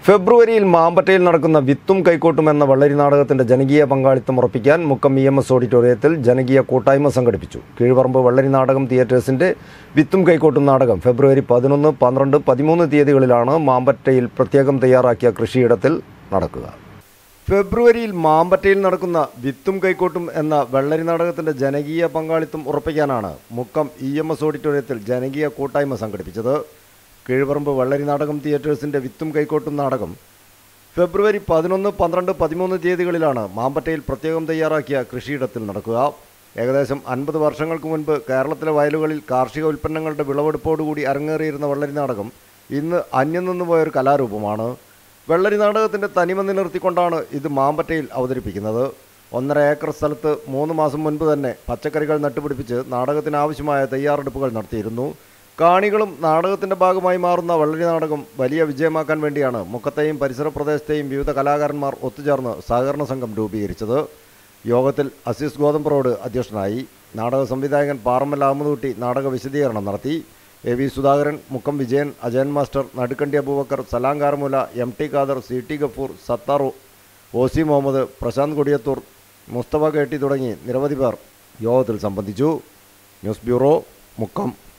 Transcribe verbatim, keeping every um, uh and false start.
ഫെബ്രുവരിയിൽ മാമ്പറ്റയിൽ നടക്കുന്ന വിത്തും കൈക്കോട്ടും എന്ന വള്ളരി നാടകത്തിന്റെ ജനകീയ പങ്കാളിത്തം ഉറപ്പിക്കാൻ മുക്കം ഇ എം എസ് ഓഡിറ്റോറിയത്തിൽ ജനകീയ കൂട്ടായ്മ സംഘടിപ്പിച്ചു. കീഴ്പറമ്പ് വള്ളരി നാടകം തിയേറ്റേഴ്സിന്റെ വിത്തും കൈക്കോട്ടും നാടകം ഫെബ്രുവരി പതിനൊന്ന്, പന്ത്രണ്ട്, പതിമൂന്ന് തീയതികളിലാണ് മാമ്പറ്റയിൽ പ്രത്യേകം തയ്യാറാക്കിയ കൃഷിയിടത്തിൽ നടക്കുക. ഫെബ്രുവരിയിൽ മാമ്പറ്റയിൽ നടക്കുന്ന വിത്തും കൈക്കോട്ടും എന്ന വെള്ളരി നാടകത്തിന്റെ ജനകീയ പങ്കാളിത്തം ഉറപ്പിക്കാനാണ് മുക്കം ഇ എം എസ് ഓഡിറ്റോറിയത്തിൽ ജനകീയ കൂട്ടായ്മ സംഘടിപ്പിച്ചത്. കീഴ്പറമ്പ് വള്ളരി നാടകം തിയേറ്റേഴ്സിൻ്റെ വിത്തും കൈക്കോട്ടും നാടകം ഫെബ്രുവരി പതിനൊന്ന്, പന്ത്രണ്ട്, പതിമൂന്ന് തീയതികളിലാണ് മാമ്പറ്റയിൽ പ്രത്യേകം തയ്യാറാക്കിയ കൃഷിയിടത്തിൽ നടക്കുക. ഏകദേശം അൻപത് വർഷങ്ങൾക്ക് മുൻപ് കേരളത്തിലെ വയലുകളിൽ കാർഷിക ഉൽപ്പന്നങ്ങളുടെ വിളവെടുപ്പോടുകൂടി അരങ്ങേറിയിരുന്ന വള്ളരി നാടകം ഇന്ന് അന്യം നിന്നുപോയൊരു കലാരൂപമാണ്. വെള്ളരി നാടകത്തിൻ്റെ തനിമ നിലനിർത്തിക്കൊണ്ടാണ് ഇത് മാമ്പറ്റയിൽ അവതരിപ്പിക്കുന്നത്. ഒന്നര ഏക്കർ സ്ഥലത്ത് മൂന്ന് മാസം മുൻപ് തന്നെ പച്ചക്കറികൾ നട്ടുപിടിപ്പിച്ച് നാടകത്തിനാവശ്യമായ തയ്യാറെടുപ്പുകൾ നടത്തിയിരുന്നു. കാണികളും നാടകത്തിൻ്റെ ഭാഗമായി മാറുന്ന വള്ളരി നാടകം വലിയ വിജയമാക്കാൻ വേണ്ടിയാണ് മുക്കത്തെയും പരിസര പ്രദേശത്തെയും വിവിധ കലാകാരന്മാർ ഒത്തുചേർന്ന് സഹകരണ സംഘം രൂപീകരിച്ചത്. യോഗത്തിൽ അസീസ് ഗോതമ്പറോട് അധ്യക്ഷനായി. നാടക സംവിധായകൻ പാറമ്മൽ അഹമ്മദ് നാടക വിശദീകരണം നടത്തി. A V Sudhakaran, Mukkam Vijayan, Ajayan master, Nadukkandi Aboobacker, Salam Karamoola, M T Khader, C T Gafoor, Sathar, O C Muhammad, Prasanth Kodiyathur, Mustafa K T തുടങ്ങി നിരവധി പേർ യോഗത്തിൽ സംബന്ധിച്ചു. News bureau, Mukkam.